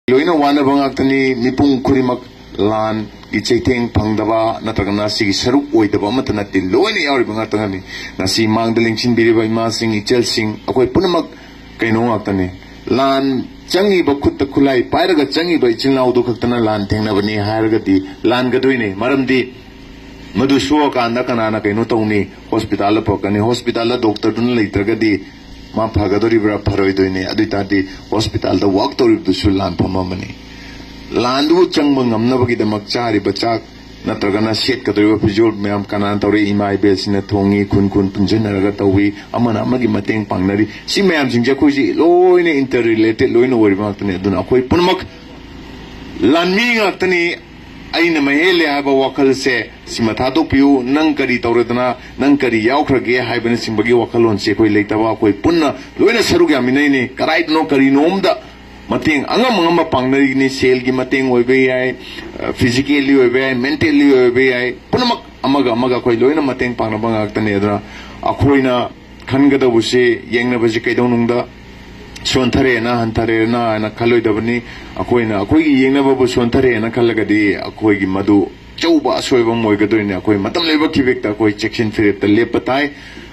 लोइना वाना बंगाक्तनी मिपुंग खुरिमक लान की चैथेंग फंगदबा नत्रगना सिगी सरुक ओइदबा मत नत्ति लोइना यावरि बंगाक्तनी नसी मांगदलिंग चिनबिरिबा इमा सिंग इचल सिंग अखोय पुनमक कैनो आक्तनी लान चंगी बखुत खुलाई पायरगा चंगी बा इचिलनाउ दो खक्तना लान थेंगनबनी हायरगति लान गदोइने मरमदि मधु सो कांदा कनाना कैनो तौनी हॉस्पिटल पकनी हॉस्पिटल डॉक्टर दुन लेत्रगदि मा फगदोरिब्रा फरोइदोइने अदुइतादि हॉस्पिटल दा वर्क तौरिबदुसु लान फममनी लांदु चंगब ngamnabagidamak chariba chak natragana set kadriba fijol ma'am कनान तौरे इमा इबेसिना थोंगी खुन खुन पुंजनरगा तौवी अमना अमगी मतेंग पांगनरी सि मैम सिंग जखोजि लोइने इंटर रिलेटेड लोइने वरिबाक्तने अदुना अखोय पुनमक लानमी ngakतनी अइन महेले हाबा वखल से सिमथादो पियु नंग करी तौरदना नंग करी यावख्रगे हाइबन सिंबगी वखलोन से कोई लेतबा कोई पुन्ना लोइना सरुग यामिनैने कराइदनो करी नोमदा मतेंग अंगम अंगम पांगनरीनी सेल की मतेंग ओइबे याय फिजिकली ओइबे याय मेंटली ओइबे याय पुनमक अमगा अमगा कोई लोइना मतेंग पांगनबा ngakतने अदना अखोइना खनगदबुसे येंगनबजे कैदौनुंगदा सोनथरेना हंथरेना ना खलोइदबनी अखोइना अखोइगी येंगनबबु सोनथरेना खलगदी अखोइगी मदु चौबा सोइबम ओइगदोइने अखोइ मतम लेबा किबेक्ता अखोइ चेक्शन फिरेप्ता लेपताय